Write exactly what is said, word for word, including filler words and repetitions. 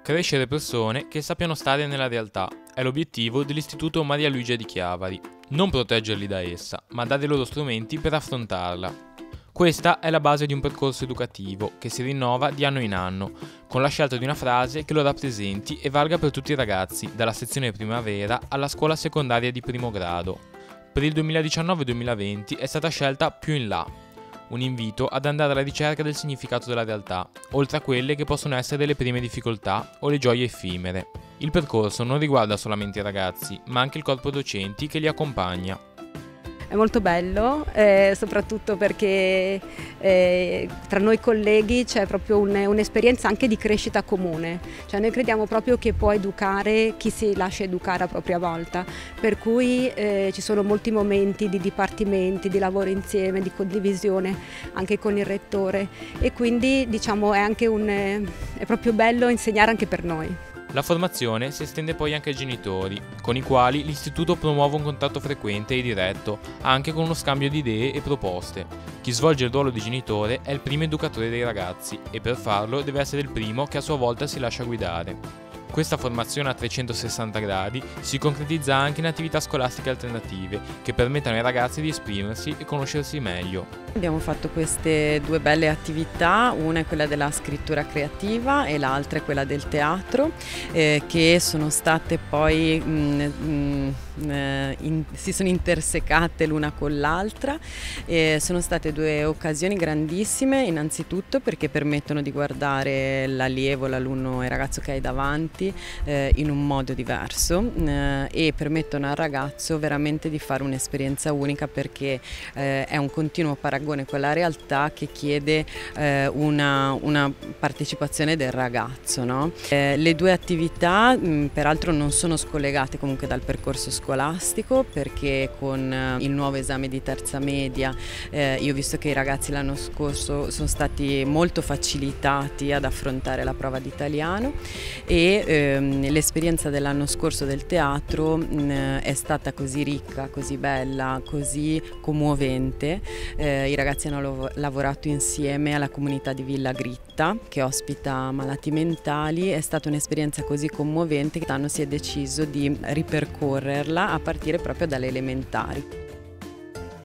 Crescere persone che sappiano stare nella realtà è l'obiettivo dell'Istituto Maria Luigia di Chiavari. Non proteggerli da essa, ma dare loro strumenti per affrontarla. Questa è la base di un percorso educativo che si rinnova di anno in anno, con la scelta di una frase che lo rappresenti e valga per tutti i ragazzi, dalla sezione primavera alla scuola secondaria di primo grado. Per il duemiladiciannove duemilaventi è stata scelta Più in là, un invito ad andare alla ricerca del significato della realtà, oltre a quelle che possono essere le prime difficoltà o le gioie effimere. Il percorso non riguarda solamente i ragazzi, ma anche il corpo docenti che li accompagna. È molto bello, eh, soprattutto perché eh, tra noi colleghi c'è proprio un, un'esperienza anche di crescita comune, cioè noi crediamo proprio che può educare chi si lascia educare a propria volta, per cui eh, ci sono molti momenti di dipartimenti, di lavoro insieme, di condivisione anche con il rettore e quindi diciamo è anche un, è proprio bello insegnare anche per noi. La formazione si estende poi anche ai genitori, con i quali l'istituto promuove un contatto frequente e diretto, anche con uno scambio di idee e proposte. Chi svolge il ruolo di genitore è il primo educatore dei ragazzi e per farlo deve essere il primo che a sua volta si lascia guidare. Questa formazione a trecentosessanta gradi si concretizza anche in attività scolastiche alternative che permettono ai ragazzi di esprimersi e conoscersi meglio. Abbiamo fatto queste due belle attività, una è quella della scrittura creativa e l'altra è quella del teatro, eh, che sono state poi mh, mh, in, si sono intersecate l'una con l'altra. Eh, sono state due occasioni grandissime, innanzitutto perché permettono di guardare l'allievo, l'alunno e il ragazzo che hai davanti eh, in un modo diverso eh, e permettono al ragazzo veramente di fare un'esperienza unica, perché eh, è un continuo paragone con la realtà che chiede eh, una, una partecipazione del ragazzo, no? Eh, le due attività mh, peraltro non sono scollegate comunque dal percorso scolastico, perché con eh, il nuovo esame di terza media eh, io ho visto che i ragazzi l'anno scorso sono stati molto facilitati ad affrontare la prova di italiano e ehm, l'esperienza dell'anno scorso del teatro mh, è stata così ricca, così bella, così commovente. Eh, I ragazzi hanno lavorato insieme alla comunità di Villa Gritta che ospita malati mentali, è stata un'esperienza così commovente che quest'anno si è deciso di ripercorrerla a partire proprio dalle elementari.